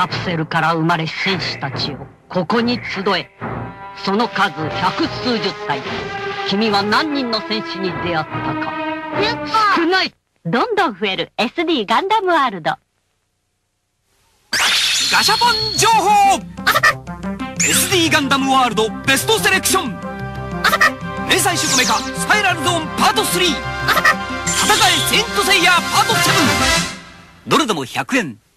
カプセルから生まれ戦士たちをここに集え。その数百数十体。君は何人の戦士に出会ったか。少ない。 どんどん増える SD ガンダムワールド。 ガシャポン情報 SD ガンダムワールドベストセレクション。迷彩シュコメカスパイラルゾーンパート3。戦えセイントセイヤーパート7。どれでも100円。